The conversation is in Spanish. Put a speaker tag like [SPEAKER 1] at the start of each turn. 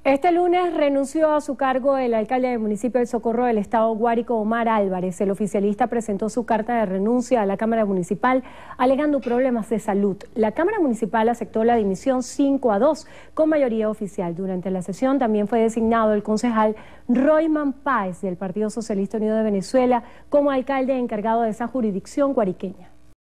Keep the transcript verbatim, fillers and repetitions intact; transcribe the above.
[SPEAKER 1] Este lunes renunció a su cargo el alcalde del municipio del Socorro del estado Guárico, Omar Álvarez. El oficialista presentó su carta de renuncia a la Cámara Municipal alegando problemas de salud. La Cámara Municipal aceptó la dimisión cinco a dos con mayoría oficial. Durante la sesión también fue designado el concejal Royman Páez del Partido Socialista Unido de Venezuela como alcalde encargado de esa jurisdicción guariqueña.